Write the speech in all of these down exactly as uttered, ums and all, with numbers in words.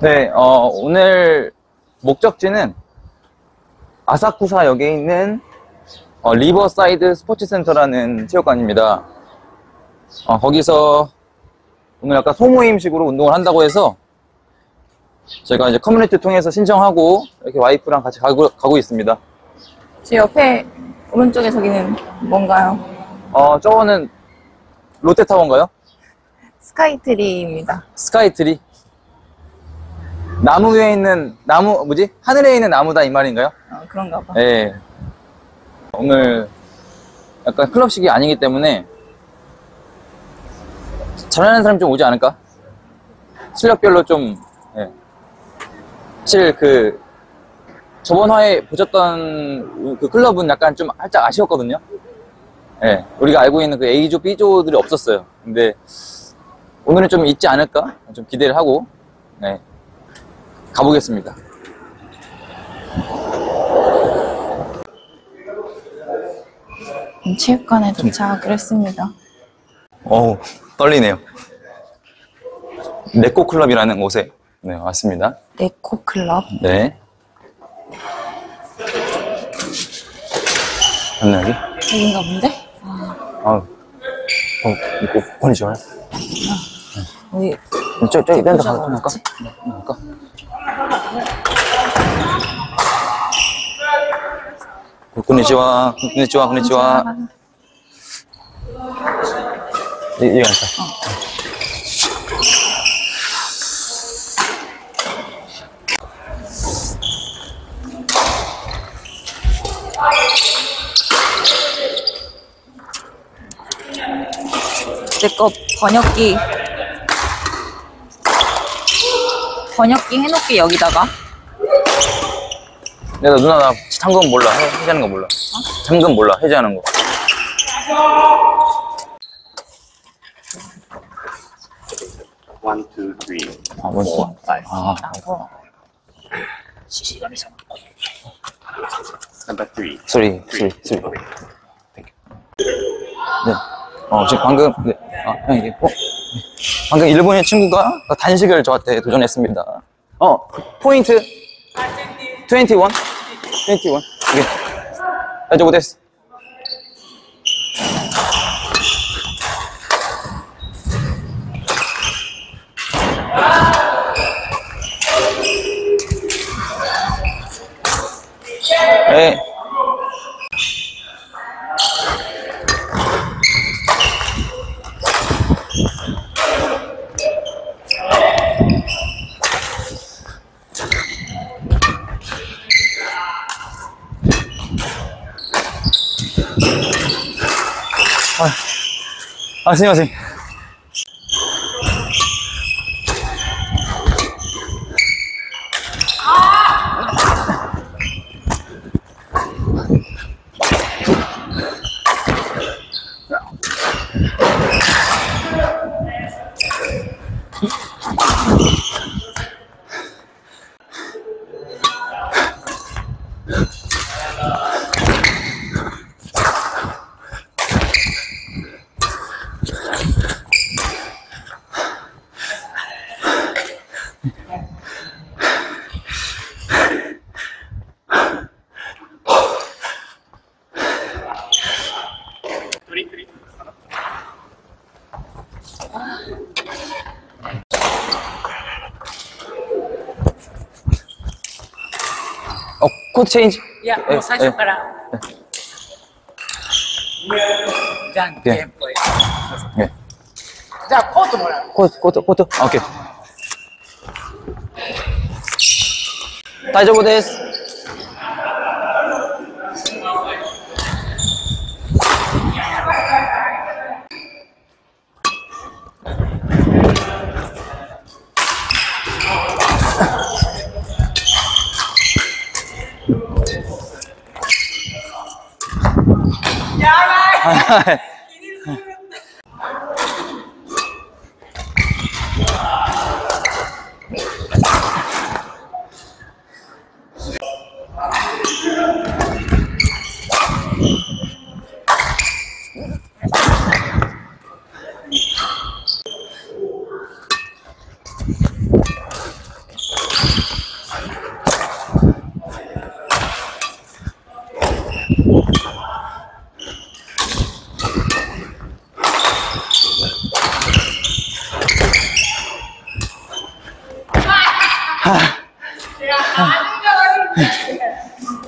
네, 어, 오늘 목적지는 아사쿠사역에 있는 어, 리버사이드 스포츠센터라는 체육관입니다. 어, 거기서 오늘 약간 소모임식으로 운동을 한다고 해서 제가 이제 커뮤니티 통해서 신청하고 이렇게 와이프랑 같이 가고, 가고 있습니다. 제 옆에 오른쪽에 저기는 뭔가요? 어, 저거는 롯데타워인가요? 스카이트리입니다. 스카이트리? 나무 위에 있는 나무 뭐지? 하늘에 있는 나무다 이 말인가요? 어, 그런가 봐. 네. 오늘 약간 클럽식이 아니기 때문에 잘하는 사람이 좀 오지 않을까? 실력별로 좀. 네. 사실 그 저번 화에 보셨던 그 클럽은 약간 좀 살짝 아쉬웠거든요. 네. 우리가 알고 있는 그 A조, B조들이 없었어요. 근데 오늘은 좀 있지 않을까? 좀 기대를 하고 네. 가보겠습니다. 체육관에 도착을 했습니다. 어우, 떨리네요. 네코 클럽이라는 곳에 네, 왔습니다. 네코 클럽? 네. 맞나 여기? 여긴가 본데? 아, 아, 어, 이거 권이죠? 우리 저, 저기 딴데 대표자가 가서 할까? 어딨지? 할까? konnichiwa, konnichiwa, konnichiwa. 이, 이거 할까? 내 거 번역기 번역기 해놓게 여기다가. 내가 누나 나 잠금 몰라. 해, 해제하는 거 몰라. 어? 잠금 몰라. 해제하는 거. One, two, three. 아, 뭔지. 아, Number three. 소리, 소리, 소리. 네. 어, 지금 방금, 네. 아, 형, 이게, 어? 방금 일본인 친구가 단식을 저한테 도전했습니다. 어, 포인트. 이십일. 이십일. 오케이. 다이조부 데스. 네. 아, 아, すみません。 어, 코드 체인지. いや、もう最初から。じゃんけんぽい。 네. じゃあ、コートもらう。 코드, 코드, 코드. 아, 오케이. 다이조부 데스.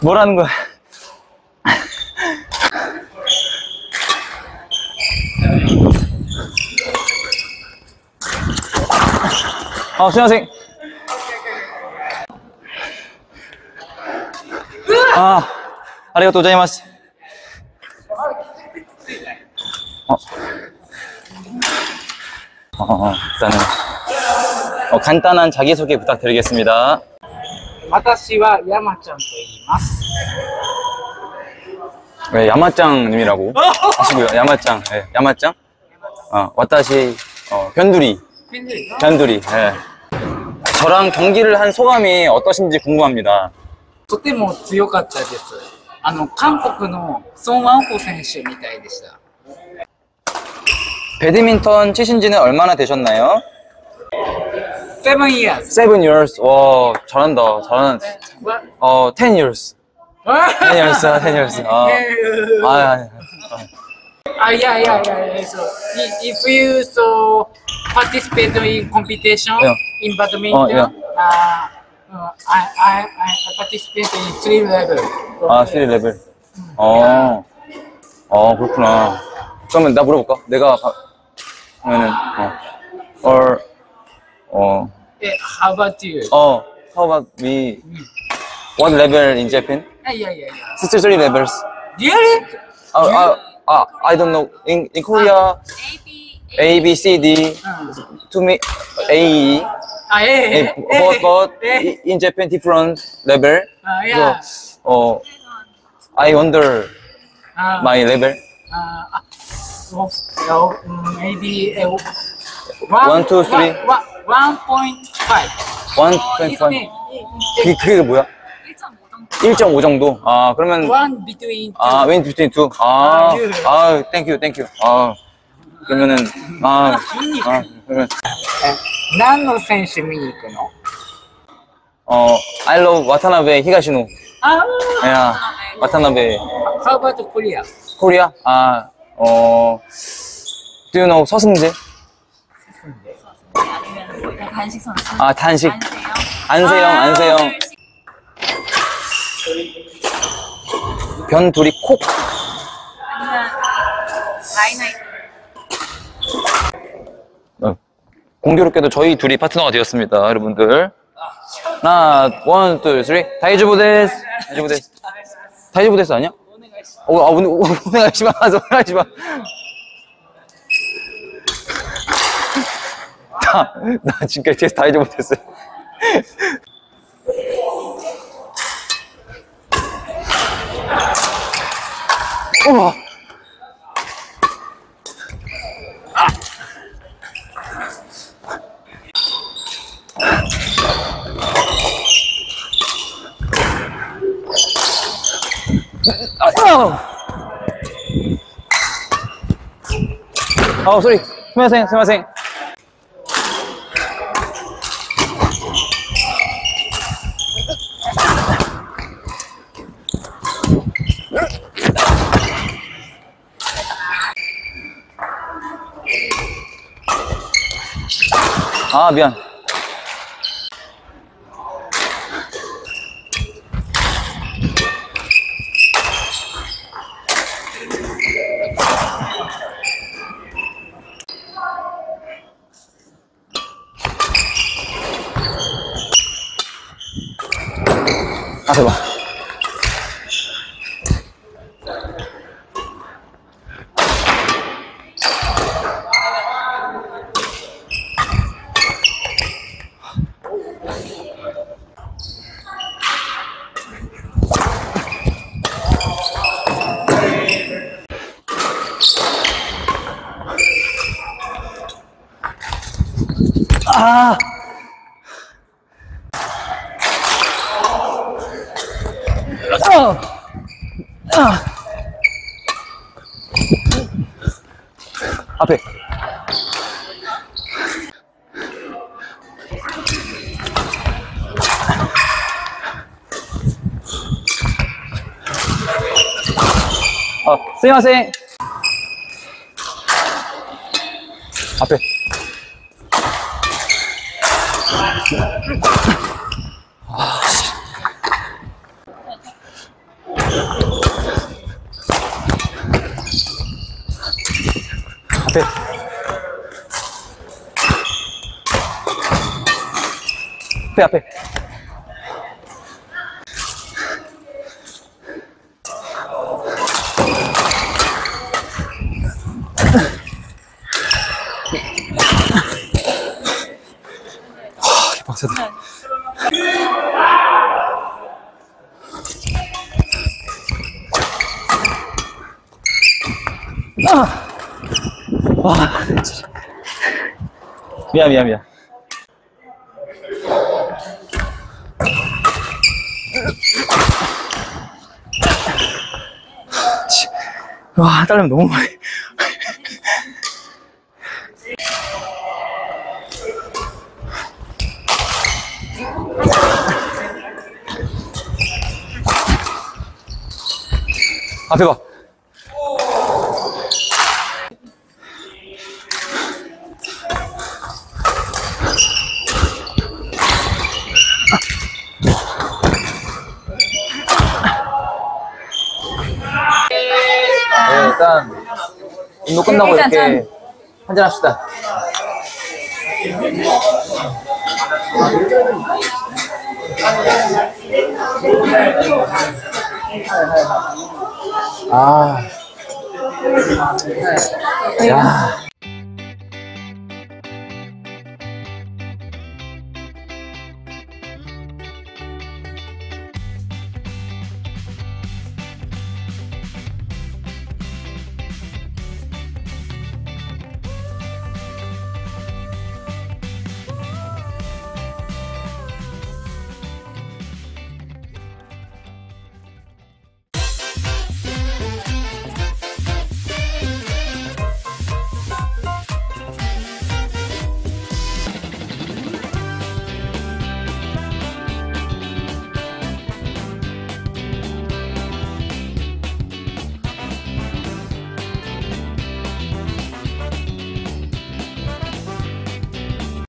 뭐라는 거야? 아, 수고하세요. 아, 아리가또 고자이마스. 어. 어, 일단은 어, 간단한 자기소개 부탁드리겠습니다. 私は山ちゃんと言います。 네, 야마짱님이라고 하시고요. 야마짱, 네, 야마짱. 어, 와타시 어, 변두리, 변두리. 네. 저랑 경기를 한 소감이 어떠신지 궁금합니다. とても強かったです。あの、韓国のソン・ワンホ選手みたいでした。 배드민턴 치신 지는 얼마나 되셨나요? seven years. seven years. 와, 잘한다. 잘하는. What? 어, ten years. ten years, ten years. 아, 아, 아, Ah, yeah, yeah, yeah, yeah. So, i- if you so participate in competition Yeah. in badminton, Oh, yeah. uh, uh, I, I, I participate in three level. 아, three level. 어, 어, 그렇구나. 그러면 나 물어볼까? 내가 가, 그러면은, 어, or, 어, Eh, how about you? 어, how about we, what level in Japan? Ah, yeah, yeah, yeah. Still three levels. Really? Uh, uh, uh, I don't know. In, in Korea, A, B, C, D, to me, A, E. Ah, eh, Eh, but, but eh, in Japan, different level. ah, yeah. So, uh, I wonder Ah, my level. ah, ah, so, so, mm, maybe uh, One, two, three. One, one point five. one point five. 그게, 그게 뭐야? 일 점 오 정도. 아, 그러면, One between two. 아, 웬 between two. 아, 아, 예. 아, thank you, thank you. 아, 그러면은, 아, 아, 그러면, 何の選手見に行くの？ 어, I love 와타나베 히가시노. あ 야, 와타나베. あ、How about Korea? 코리아? 아, 어, do you know 서승재? 아니면 간식 선수. 아, 단식. 안세요. 안세영, 안세영. 변두리 콕. 아니면 라이나이트. 어, 공교롭게도 저희 둘이 파트너가 되었습니다, 여러분들. 하나, 원, 투, 쓰리. 다이주부 데스. 다이주부 데스. 다이주부 데스 아니야? 어, 아, 오늘, 오네가시마. 오네가시마. 나, 나 지금까지 데스 다이주부 데스. 우와. 아, 소리. 스마생, 스마생. 아, 미안. 아, 대박. 아! 어! 아! 앞에. 어, 스미마셍. 앞에. 앞에. 앞에, 앞에. 와, 개빡세다. 아! 와, 진짜. 미안, 미안, 미안. 와, 딸려면 너무 많이. 앞에 봐. 네, 일단 운동 끝나고 일단 이렇게 한잔 합시다. 아, 야.